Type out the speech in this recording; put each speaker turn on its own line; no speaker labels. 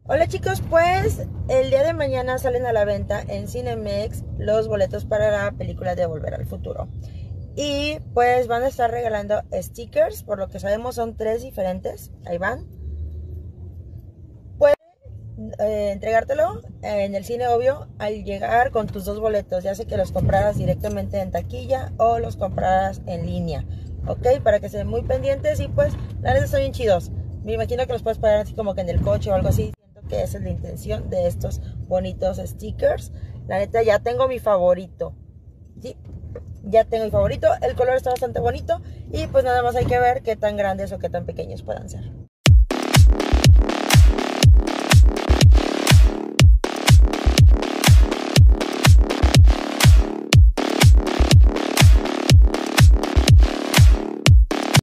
Hola chicos, pues el día de mañana salen a la venta en Cinemex los boletos para la película de Volver al Futuro. Y pues van a estar regalando stickers, por lo que sabemos son 3 diferentes. Ahí van. Puedes entregártelo en el cine, obvio, al llegar con tus 2 boletos, ya sea que los compraras directamente en taquilla o los compraras en línea. Ok, para que estén muy pendientes y pues la neta están bien chidos. Me imagino que los puedes poner así como que en el coche o algo así. Siento que esa es la intención de estos bonitos stickers. La neta ya tengo mi favorito. Sí, ya tengo mi favorito. El color está bastante bonito y pues nada más hay que ver qué tan grandes o qué tan pequeños puedan ser.